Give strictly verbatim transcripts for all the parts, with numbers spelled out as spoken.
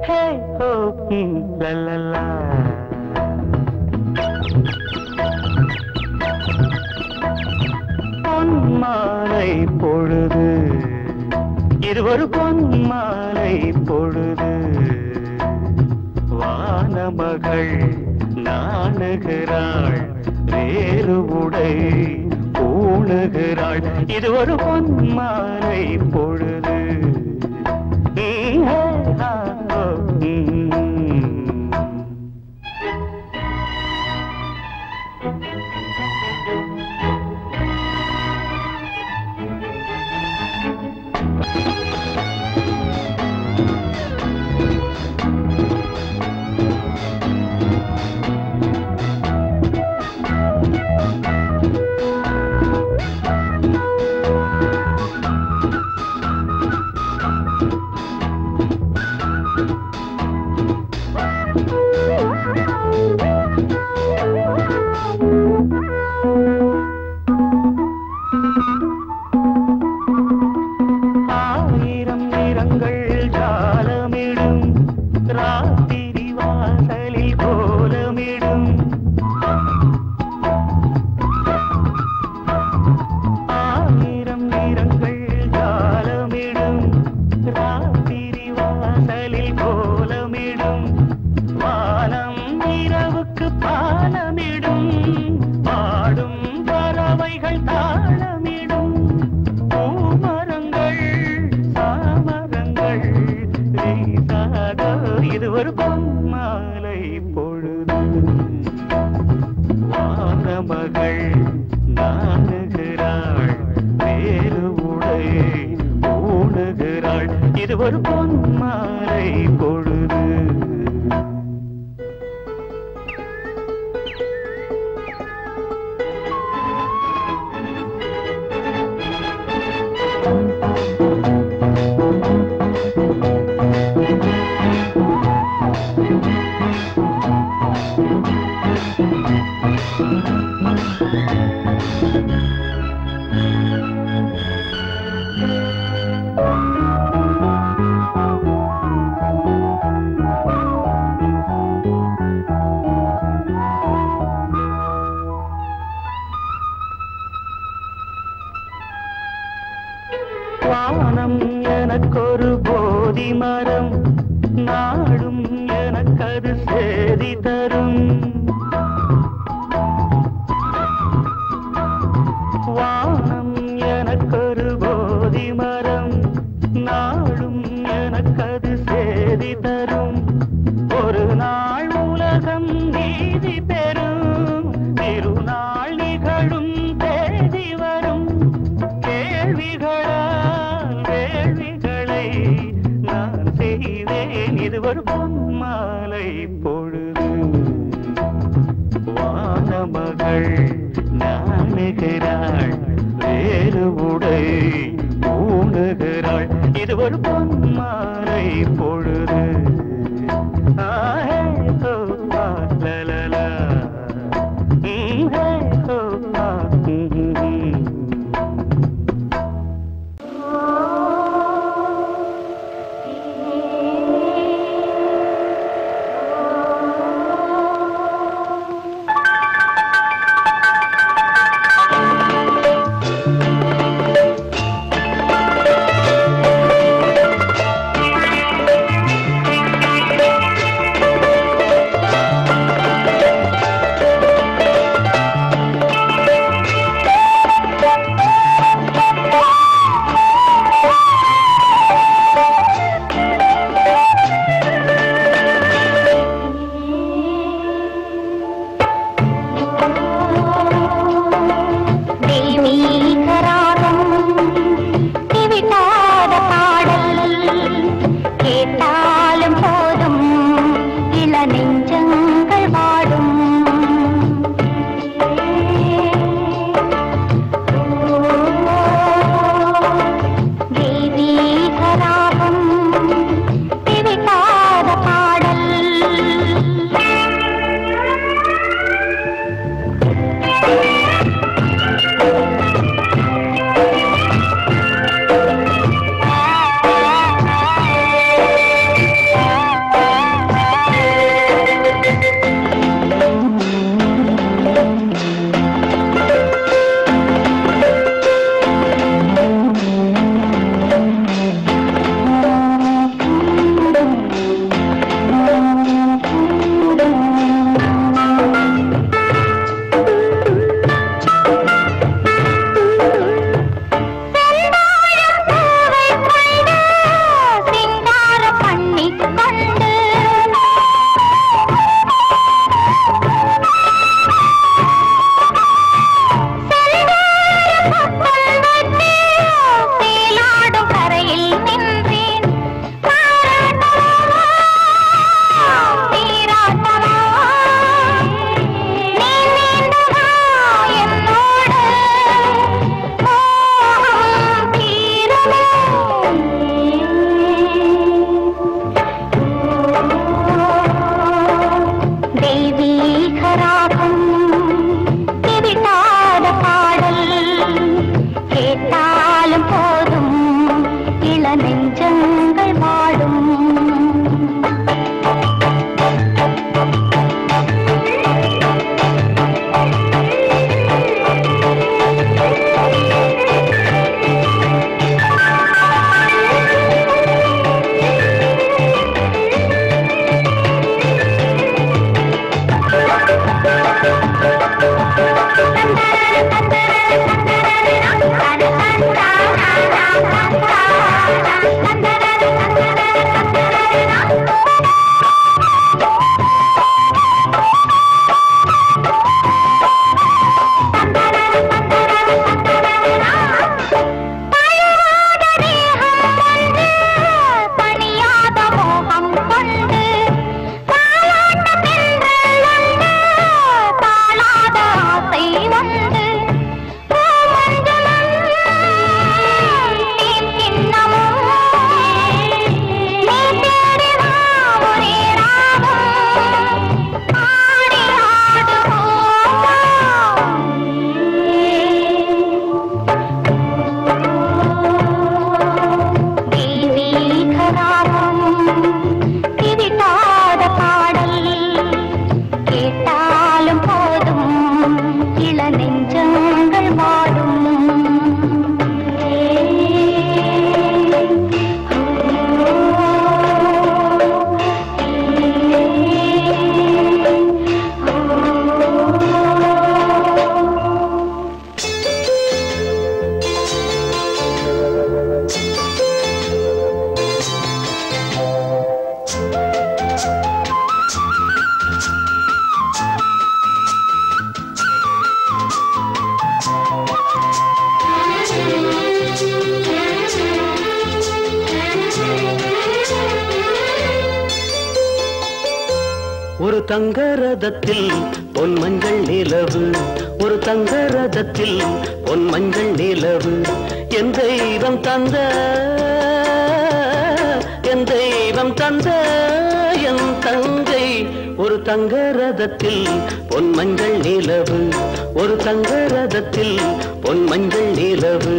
பொன்மாலை பொழுது, இது ஒரு பொன்மாலை பொழுது, வானமகள் நாணுகிறாள், வேறு உடை பூணுகிறாள், இது ஒரு பொன்மாலை பொழுது. ஒரு தங்க ரதத்தில் பொன் மஞ்சள் நிலவு, ஒரு தங்க ரதத்தில் பொன் மஞ்சள் நிலவு. என் தெய்வம் தந்த, என் தெய்வம் தந்த என் தங்கை. ஒரு தங்க ரதத்தில் பொன் மஞ்சள் நிலவு, ஒரு தங்க ரதத்தில் பொன் மஞ்சள் நிலவு.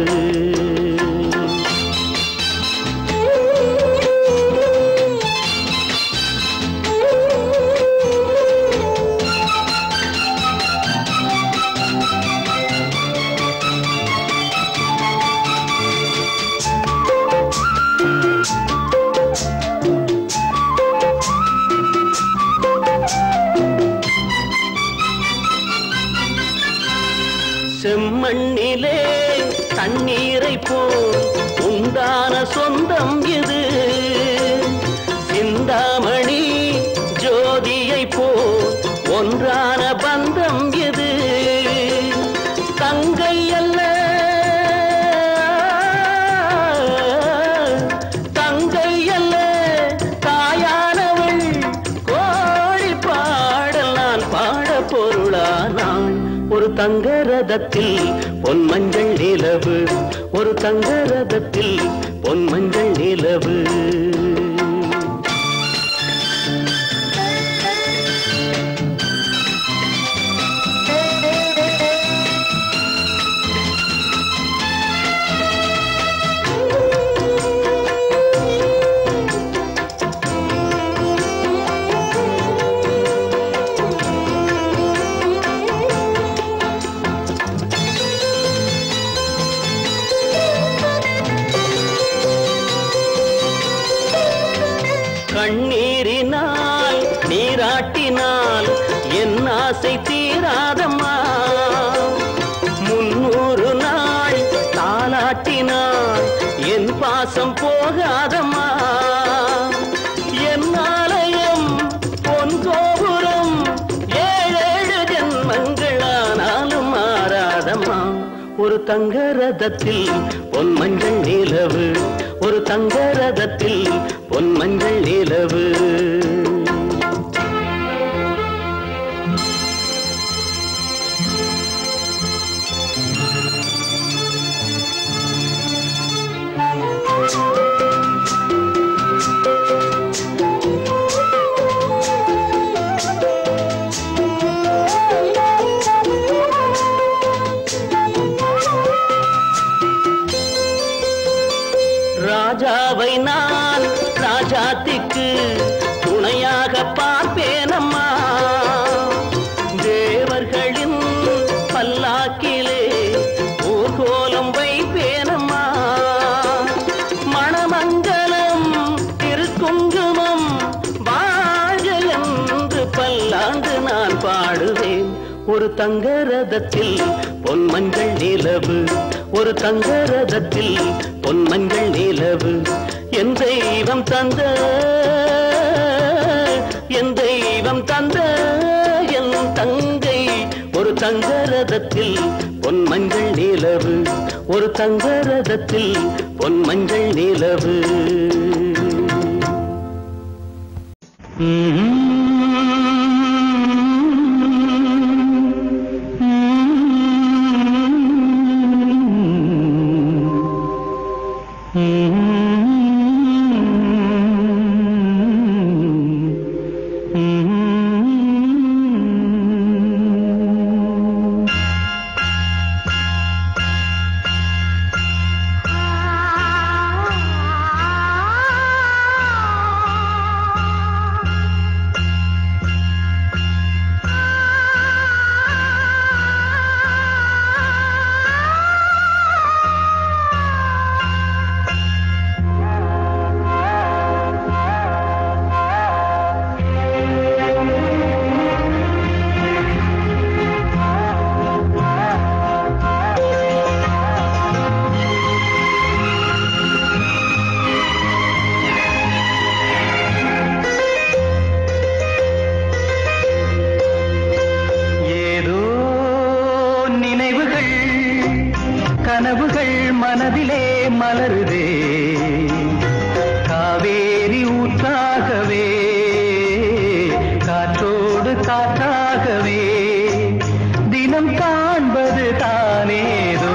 செம்மண்ணிலே தண்ணீரை போல் உண்டான சொந்தம் இது, சிந்தாமணி ஜோதியை போல் ஒன்றான பந்தம் இது. தங்கை அல்ல தங்கை அல்ல தாயானவள், கோழி பாடல் நான் பாட பொருளானாள். ஒரு தங்க ரதத்தில் பொன் மஞ்சள் நிலவு, ஒரு தங்க ரதத்தில் பொன் மஞ்சள் நிலவு. கண்ணீரினால் நீராட்டினால் என் ஆசை தீராதம்மா, முன்னூறு நாள் தாலாட்டினால் என் பாசம் போகாதம்மா. என் ஆலயம் பொன் கோபுரம் ஏழேழு ஜென்மங்களானாலும் மாறாதம்மா. ஒரு தங்க ரதத்தில் பொன் மஞ்சள் நிலவு, ஒரு தங்க ரதத்தில் பொன் மஞ்சள் நிலவு. ராஜாவை நான் ராஜாத்திக்கு துணையாக பார்ப்பேனம்மா, தேவர்களின் பல்லாக்கிலே ஊர்கோலம் வைப்பேனம்மா. மணமங்கலம் திருக்குங்குமம் வாழ்க என்று பல்லாண்டு நான் பாடுவேன். ஒரு தங்க ரதத்தில் பொன் மஞ்சள் நிலவு, ஒரு தங்க ரதத்தில் பொன் மஞ்சள் நிலவு. என் தெய்வம் தந்த, என் தெய்வம் தந்த என் தங்கை. ஒரு தங்க ரதத்தில் பொன் மஞ்சள் நிலவு, ஒரு தங்க ரதத்தில் பொன் மஞ்சள் நிலவு. காற்றாகவே தினம் காண்பது தானேதோ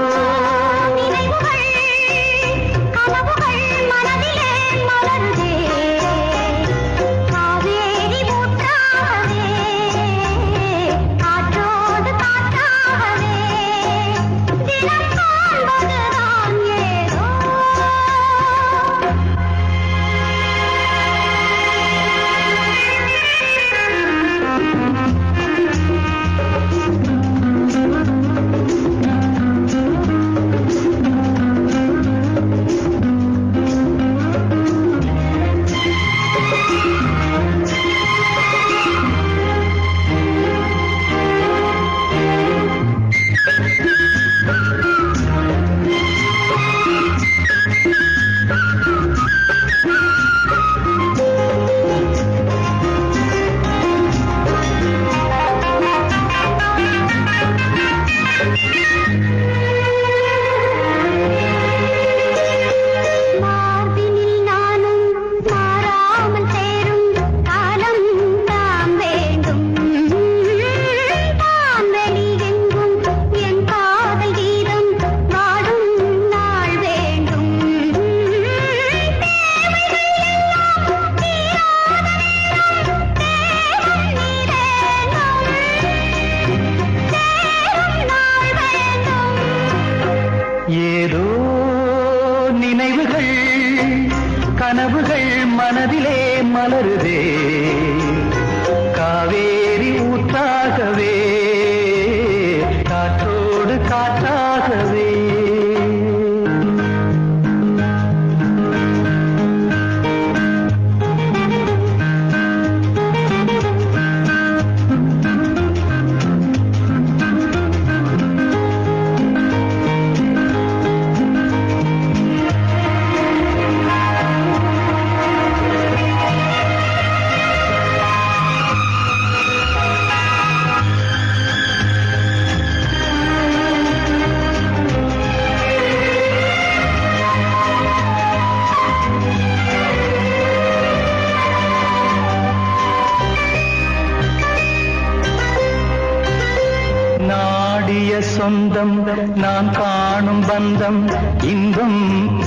சொந்தம் நான் காணும் பந்தம் இன்பம்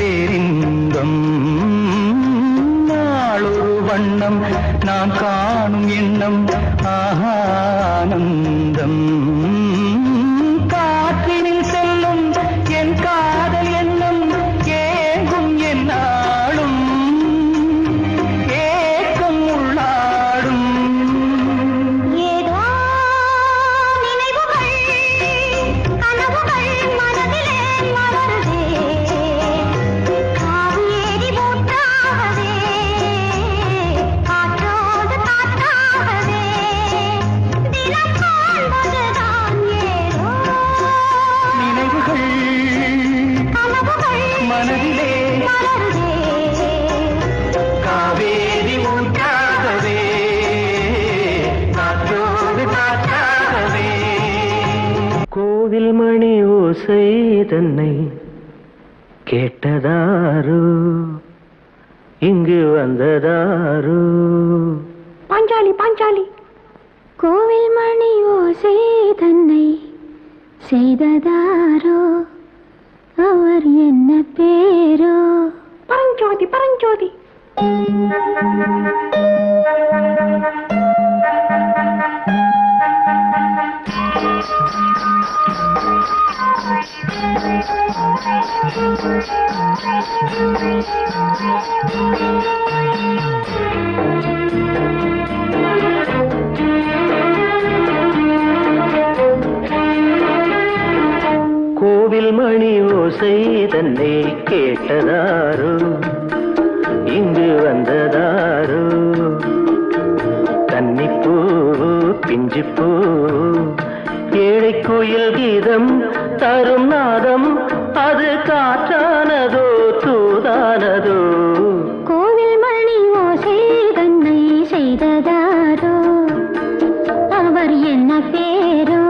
பேரின்பம் நாளொரு வண்ணம் நான் காணும் எண்ணம் ஆனந்தம் காற்றினில் செல்லும் என் காதல் எண்ணம் ஏங்கும் என்னாலும் ஏக்கம் உள்ளாடும் கோவில் மணி ஓசை தன்னை கேட்டதாரு இங்கு வந்ததாரு பாஞ்சாலி பாஞ்சாலி கோவில் மணி ஓசை தன்னை செய்ததாரோ அவர் என்ன பேரோ பரஞ்சோதி பரஞ்சோதி கோவில் மணி ஓசை தன்னை கேட்டதாரோ இங்கு வந்ததாரோ கன்னிப்பூ பிஞ்சிப்பூ ஏழை கோயில் கீதம் தரும் நாதம் அது காற்றானதோ தூதானதோ கோவில் மணி ஓசை தன்னை செய்ததாரோ அவர் என்ன பேரோ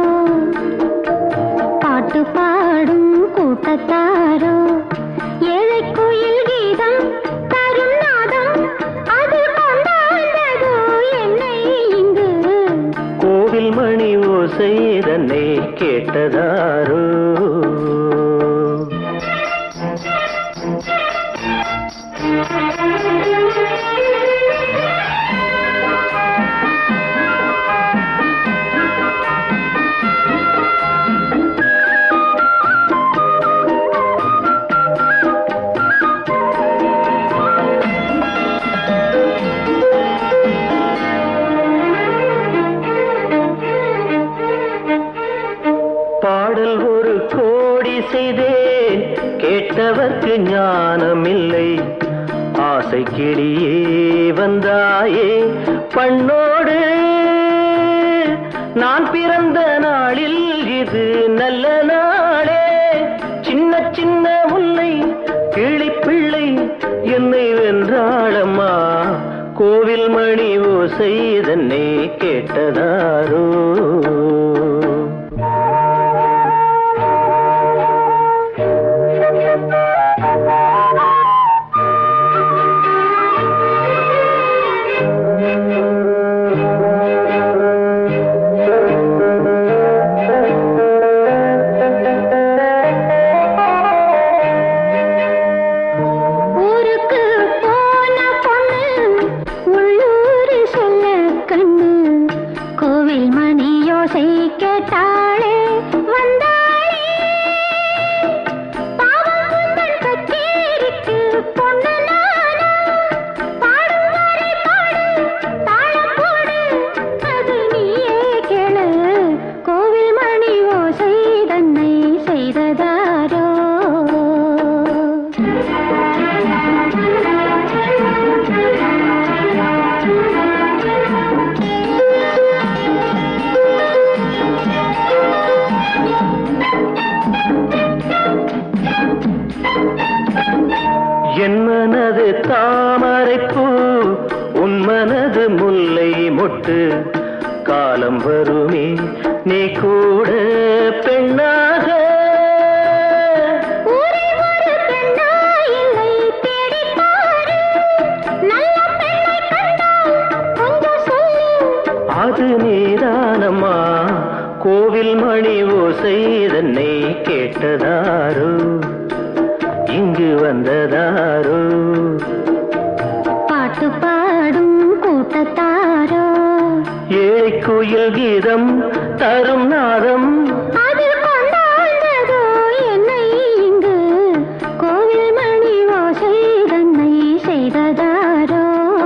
பாட்டு பாடும் கூட்டத்தாரோ ஏழை கோயில் கீதம் தரும் நாதம் அது கொண்டாண்டதோ என்னை இங்கு ஓசை தன்னை கேட்டதாரோ. பாடல் ஒரு கோடி செய்தேன், கேட்டவர்க்கு ஞானமில்லை. ஆசை கிளியே வந்தாயே பண்ணோடு, நான் பிறந்த நாளில் இது நல்ல நாளே. சின்ன சின்ன முல்லை கிளிப்பிள்ளை என்னை வென்றாளம்மா, கோவில் மணி ஓசை தன்னை கேட்டதாரோ. என் மனது தாமரைப்பூ, உன் மனது முல்லை மொட்டு. காலம் வருமே நீ கூட பெண்ணாக, அது நீதானம்மா, கோவில் மணி ஓசை தன்னை கேட்டதாரோ, இங்கு வந்ததாரோ. பாட்டு பாடும் கூட்டத்தாரோ, ஏழை கோயில் கீதம் தரும் நாதம், அதில் கொண்டாடுதோ என்னை இங்கு, கோவில் மணி ஓசை தன்னை செய்ததாரோ.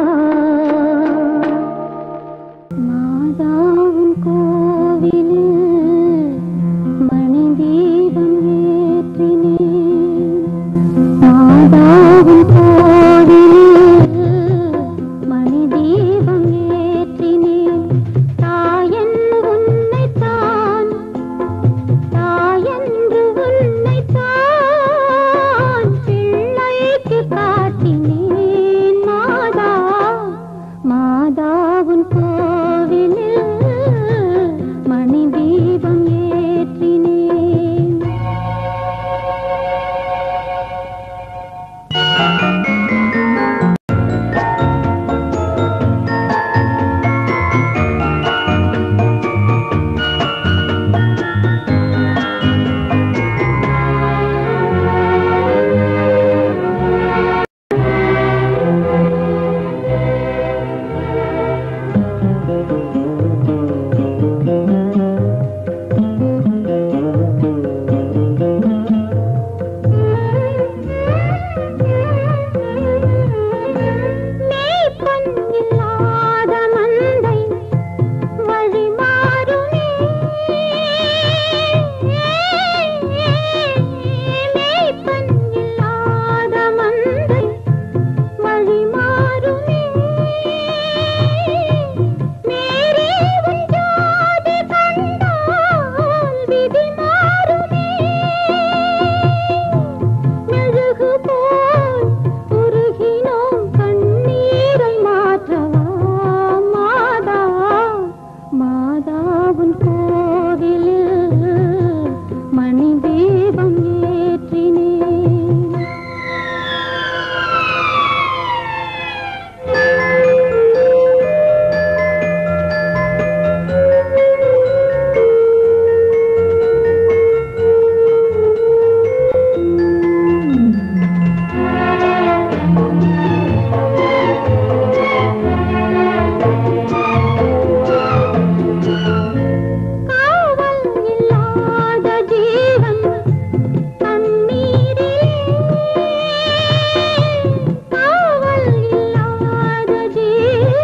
மாதாவின் கோவிலில் மணி தீபம் ஏற்றினேன், மாதாவின் கோவிலில் மணி தீபம் ஏற்றினேன். தாயன் உன்னைத்தான்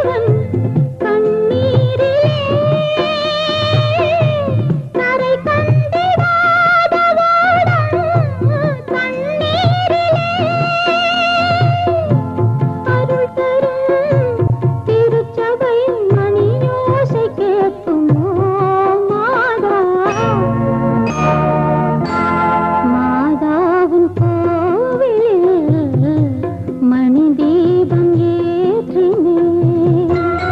மணி தீபம் ஏற்றினே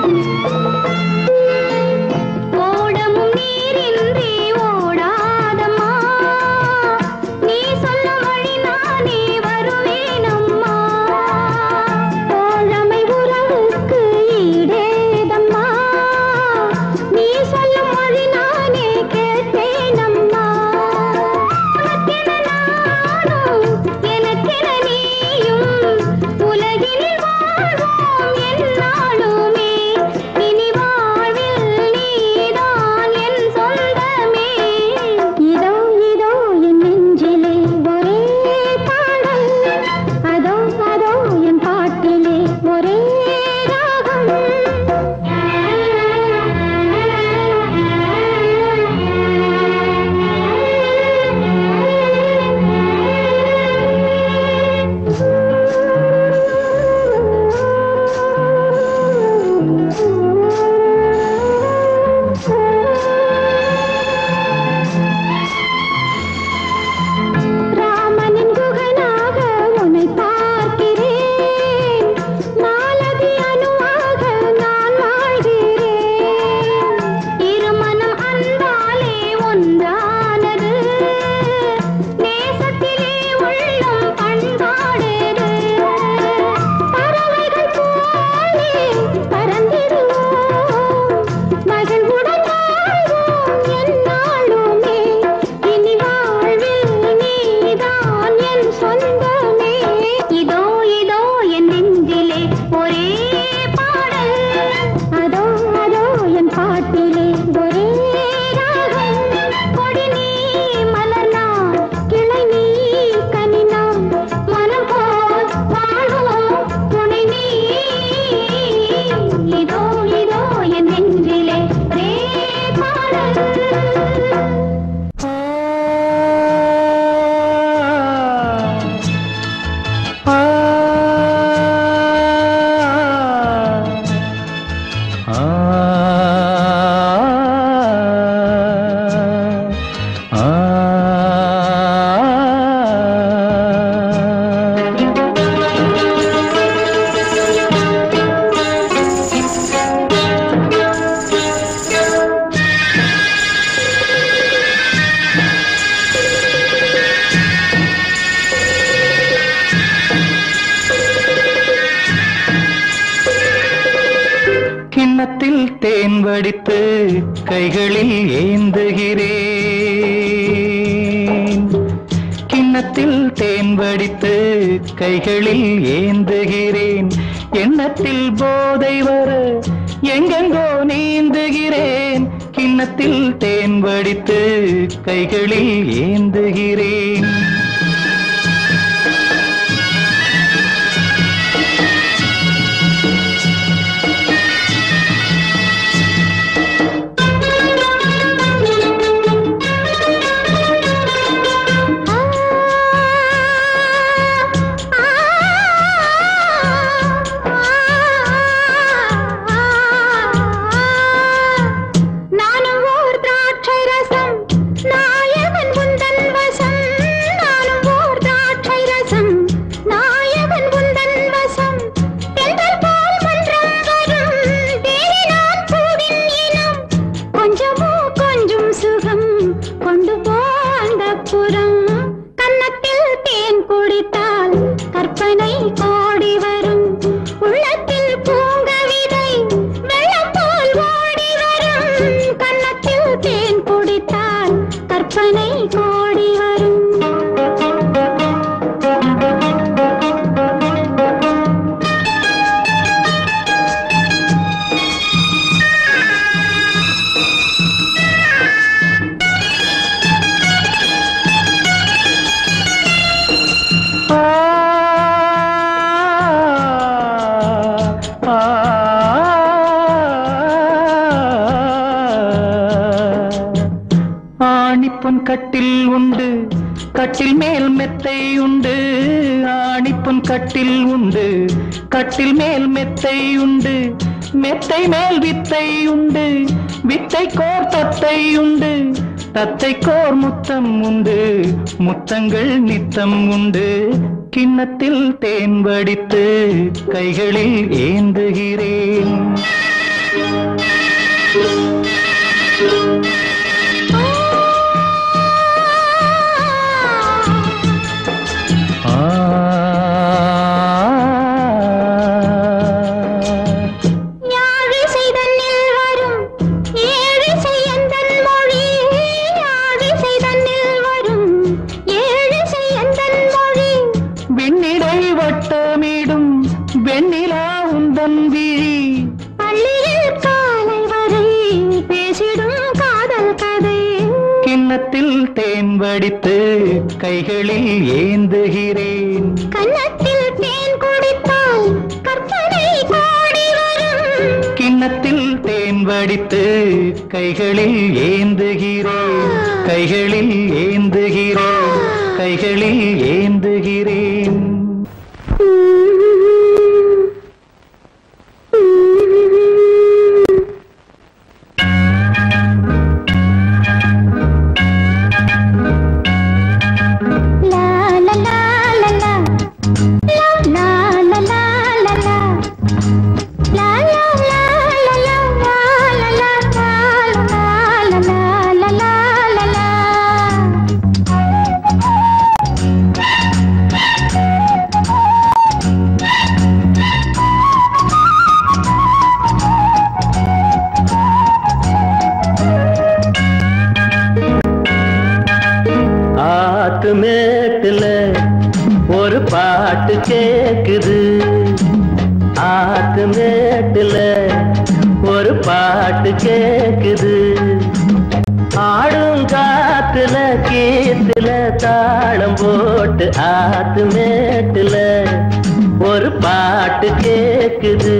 தேன் வடித்து கைகளில் ஏந்துகிறேன், கிண்ணத்தில் தேன் வடித்து கைகளில் ஏந்துகிறேன், எண்ணத்தில் போதை வர எங்கெங்கோ நீந்துகிறேன், கிண்ணத்தில் தேன் வடித்து கைகளில் ஏந்துகிறேன். கட்டில் உண்டு, கட்டில் மேல் மெத்தை உண்டு, ஆணிப்புன் கட்டில் உண்டு, கட்டில் மேல் மெத்தை உண்டு, மெத்தை மேல் வித்தை உண்டு, வித்தை கோர் தத்தை உண்டு, தத்தை கோர் முத்தம் உண்டு, முத்தங்கள் நித்தம் உண்டு, கிண்ணத்தில் தேன் வடித்து கைகளில் ஏந்துகிறேன். வடித்து கைகளில் ஏந்துகிறேன். கன்னத்தில் தேன் குடித்தால் கற்பனை கோடி வரும். கிண்ணத்தில் தேன் வடித்து கைகளில் ஏந்துகிறேன். கைகளில் ஏந்துகிறேன். கைகளில் ஏந்துகிறேன். மேட்டுல ஒரு பாட்டு கேக்குது. ஆத்து மேட்டுல ஒரு பாட்டு கேக்குது. ஆடும் காத்துல கீத்துல தாளம் போட்டு ஆத்து மேட்டுல ஒரு பாட்டு கேக்குது.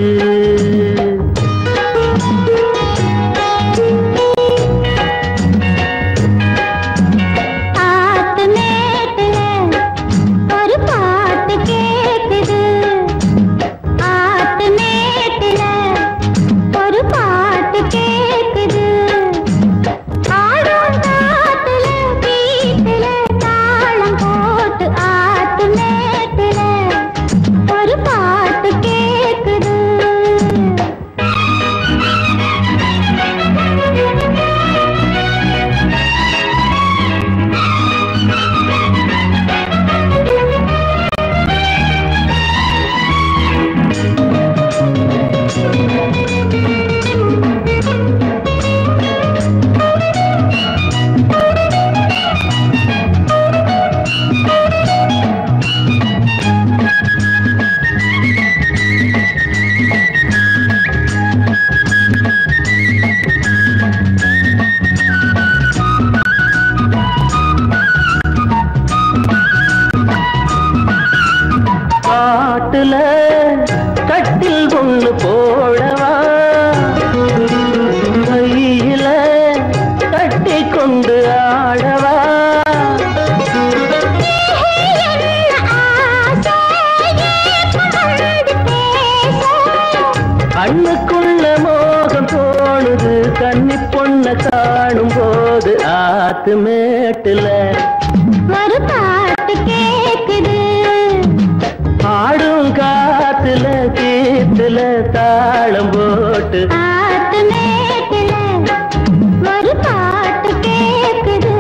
கட்டில் ஒண்ணு போடவா, கையில கட்டி கொண்டு ஆடவா. கண்ணுக்குள்ள மோகம் தோணுது கன்னி பொண்ண காணும் போது. ஆத்து மேட்டுல ஒரு பாட்டு கேக்குது. ஆடும் காத்துல கீத்துல தாளம் போட்டு ஆத்து மேட்டுல ஒரு பாட்டு கேக்குது.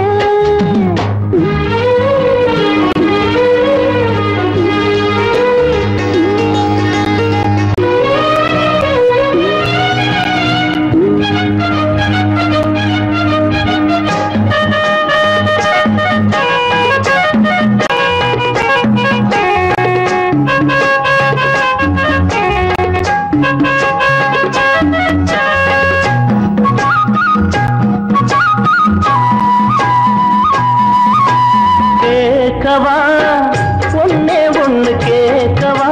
கேட்கவா ஒன்னே ஒண்ணு கேட்கவா,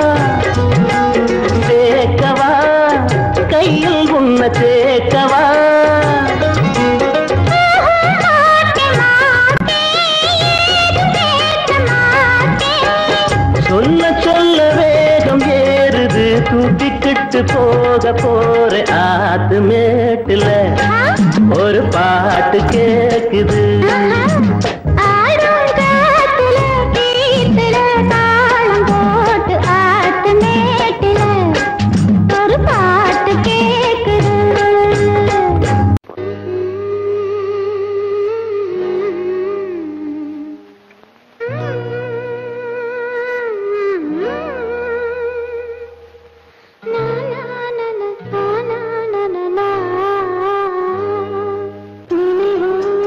கேட்கவா கையில் உன்னை தேக்கவா. சொல்ல சொல்ல வேகம் ஏறுது தூக்கிக்கிட்டு போக போற. ஆத்து மேட்டுல ஒரு பாட்டு கேக்குது. Na na na na na na.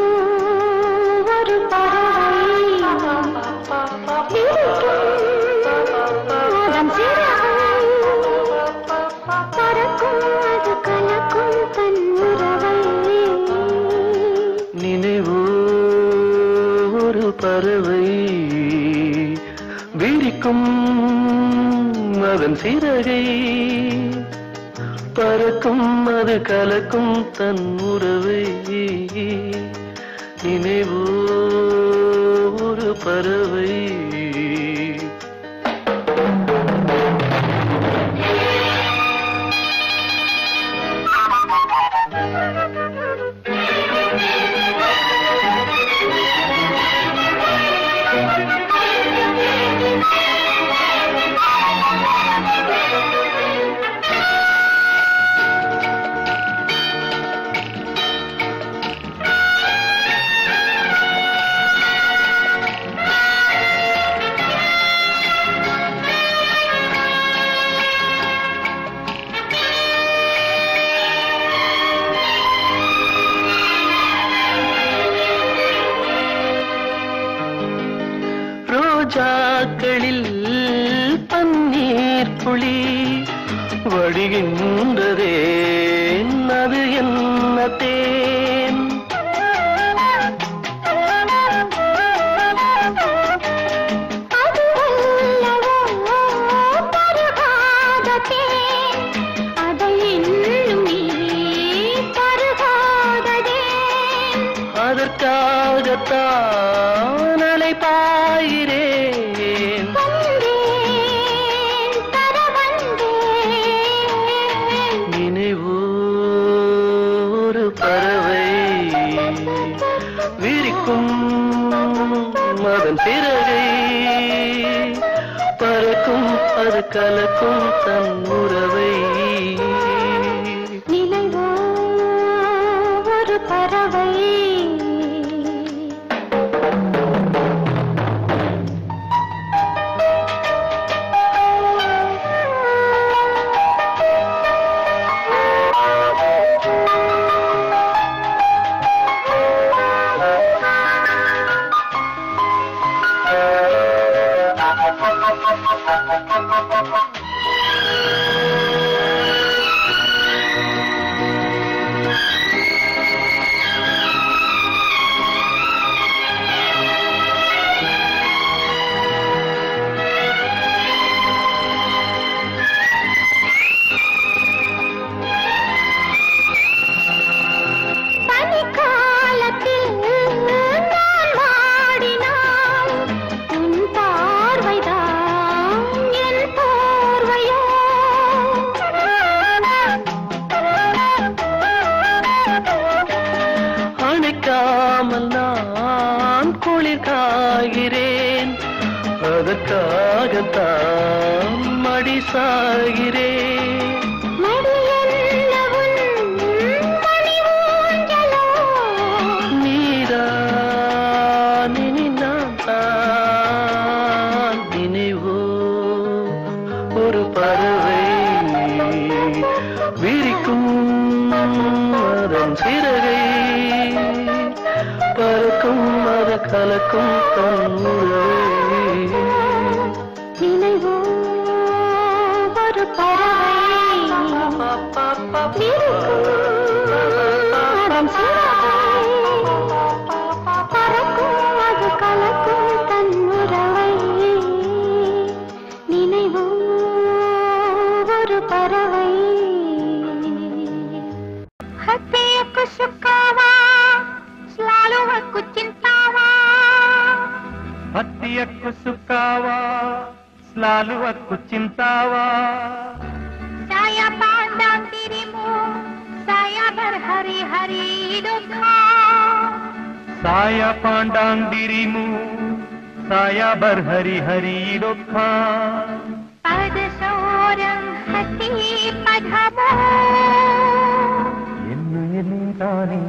பறவை விரிக்கும் அதன் சிறகை பறக்கும் அது கலக்கும் தன் உறவை நினைவோ ஒரு பறவை ரோஜாக்களில் பன்னீர் துளி வடிகின்றதே அது என்ன தேன் அதற்காகத்தான் அலைபாயிரேன் நினைவோ ஒரு பறவை விரிக்கும் அதன் சிறகை பறக்கும் அது கலக்கும் தன் உறவை நினைவோ ஒரு பறவை அதற்காகத்தான் மடி சாகிறேன் நீதான் இனி நான் தான் நினைவோ ஒரு பறவை விரிக்கும் அதன் சிறகை பறக்கும் அத கலக்கும் தன் உறவை நினைவோ ஒரு பறவை அதன் பறக்கும் அது கலக்கும் தன் உறவை நினைவோ ஒரு பறவை ஹத்தியக்கு சுக்காவா ஸ்லாலுவக்கு சிந்தாவா ಹತ್ತಿಯಕ್ಕೂ ಸುಕ್ಕಾವ ಸ್ಲಾಲುವಕ್ಕೂ ಚಿಂತಾವ ಸಾಯ ಪಾಂಡಾಂತಿರಿಮು ಸಾಯ ಬರ್ ಹರಿ ಹರಿ ದುಃಖ ಸಾಯ ಪಾಂಡಾಂದಿರಿಮು ಸಾಯ ಬರ್ ಹರಿ ಹರಿ ದುಃಖ ಪದ ಸೋರಂ ಹತಿ ಪಧಮೋ ಎನ್ನು ಎನ್ನಿ ತಾನೇ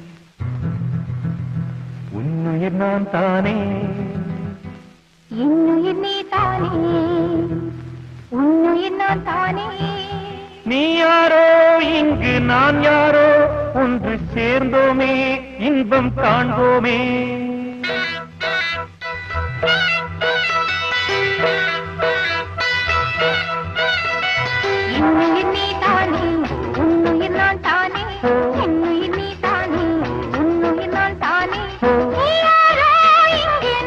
ಉನ್ನುಯಿರ್ ನಾನ್ ತಾನೇ இன்னுயிர் நீ தானே உன்னுயிர் நான் தானே நீ யாரோ இங்கு நான் யாரோ ஒன்று சேர்ந்தோமே இன்பம் காண்போமே இன்னுயிர் நீ தானே உன்னுயிர் நான் தானே இன்னுயிர் நீ தானே உன்னுயிர் நான் தானே நீ யாரோ இங்கு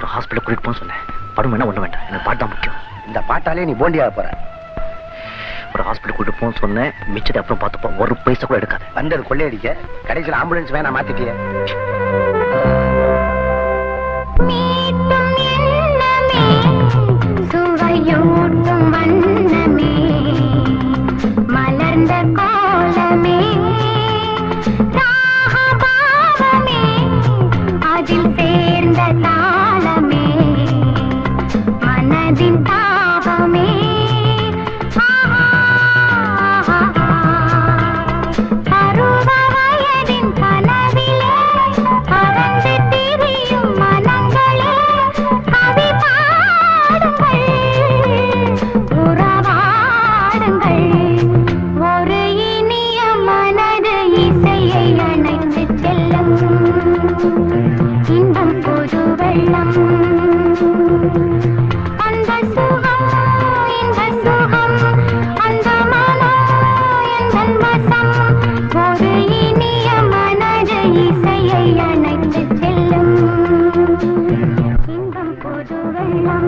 ஒரு ஹாஸ்பிட்டல் கூட்டிட்டு போன்னு சொன்னேன். படம் என்ன ஒண்ணு வேண்டாம், எனக்கு பாட்டு தான் முக்கியம். இந்த பாட்டாலே நீ போண்டியாக போற. ஒரு ஹாஸ்பிட்டல் கூட்டிட்டு போன்னு சொன்னேன், மிச்சத்தை அப்புறம் பார்த்துப்போம். ஒரு பைசா கூட எடுக்காது. வந்தது கொள்ளையடிக்க, கடைசியில் ஆம்புலன்ஸ் வேணா மாத்திட்டிய. சுவையூட்டும் வண்ணமே, மலர்ந்த கோலமே, ராகபாவமே, அதில் சேர்ந்த தாளமே, மனதின் தாபமே, பருவ வயதின் கனவிலே பறந்து திரியும் மனங்களே, கவி பாடுங்கள், உறவாடுங்கள், ஒரு இனிய மனது இசையை அணைத்து செல்லும் இன்பம் பொது வெள்ளம். அந்த சுகம் இந்த சுகம், அந்த மனம் எந்தன் வசம், ஒரு இனிய மனது இசையை அணைத்து செல்லும் இன்பம் பொது வெள்ளம்.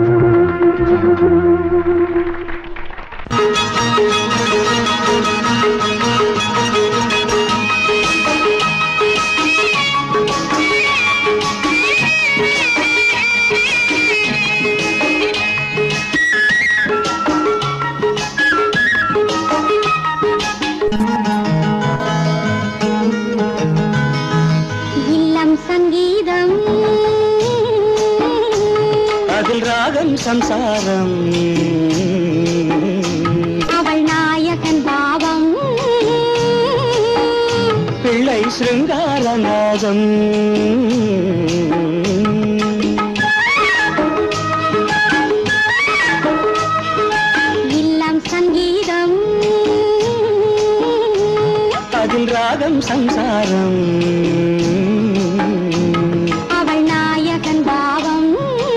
இல்லம் சங்கீதம், அதில் ராகம் சம்சாரம், அவள் நாயகன் பாவம், பிள்ளை சிருங்காரநாதம், இல்லம் சங்கீதம், அதில் ராகம் சம்சாரம், அவள் நாயகன் பாவம்,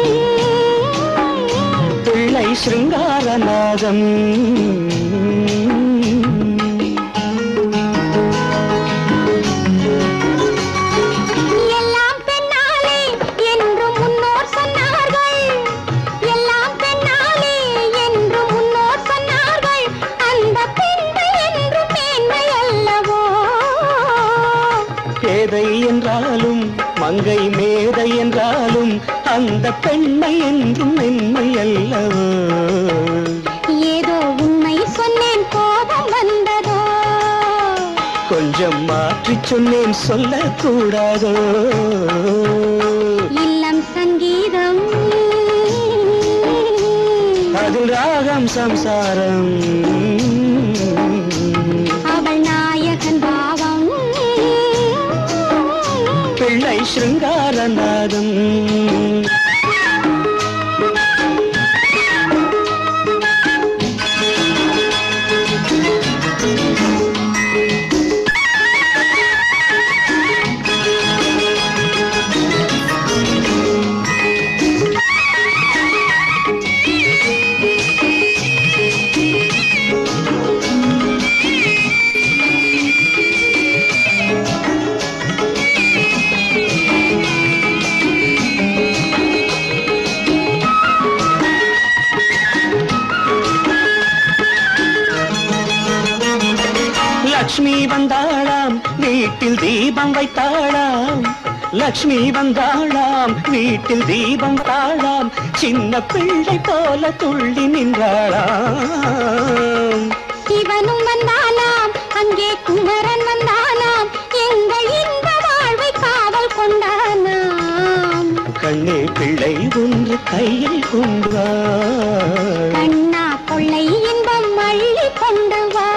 பிள்ளை சிருங்காரநாதம். எல்லாம் பெண்ணாலே என்று முன்னோர் சொன்னார்கள், எல்லாம் பெண்ணாலே என்று முன்னோர் சொன்னார்கள், அந்த பெண்மை என்று மேன்மை அல்லவோ. பேதை என்றாலும் மங்கை மேதை என்றாலும் அந்த பெண்மை என்றும் மென்மை அல்லவோ. ஏதோ உண்மை சொன்னேன் கோபம் வந்ததோ, கொஞ்சம் மாற்றிச் சொன்னேன் சொல்லக்கூடாதோ. இல்லம் சங்கீதம், அதில் ராகம் சம்சாரம், அவள் நாயகன் பாவம், பிள்ளை சிருங்காரநாதம். லக்ஷ்மி வந்தாளாம் வீட்டில் தீபம் வைத்தாளாம், லக்ஷ்மி வந்தாளாம் வீட்டில் தீபம் தாளாம், சின்ன பிள்ளை போல துள்ளி நின்றாளாம். சிவனும் வந்தானாம் அங்கே குமரன் வந்தானாம், எங்கள் இந்த வாழ்வை காவல் கொண்டானாம். கண்ணே பிள்ளை ஒன்று கையில் கொண்டு வா, கண்ணா கொள்ளை இன்பம் அள்ளி கொண்டு வா.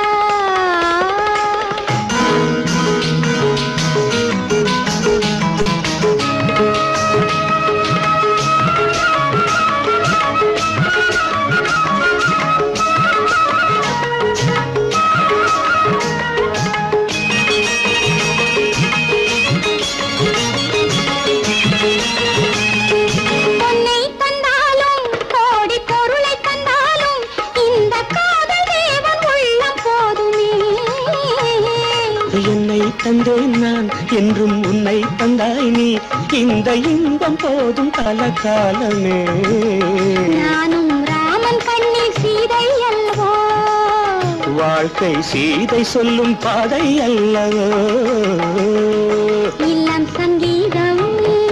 பொன்னை தந்தாலும் கோடி பொருளை தந்தாலும் என்னை தந்தேன் நான் என்றும் உன்னை தந்தாய் நீ இந்த இன்பம் போதும் பல காலமே நானும் ராமன் கண்ணில் சீதை அல்லவோ வாழ்க்கை சீதை சொல்லும் பாதை அல்லவோ இல்லம் சங்கீதம்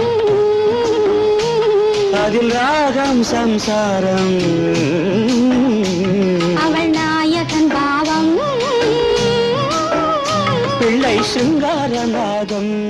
அதில் ராகம் சம்சாரம் அவள் நாயகன் பாவம் பிள்ளை சிங்காரநாதம்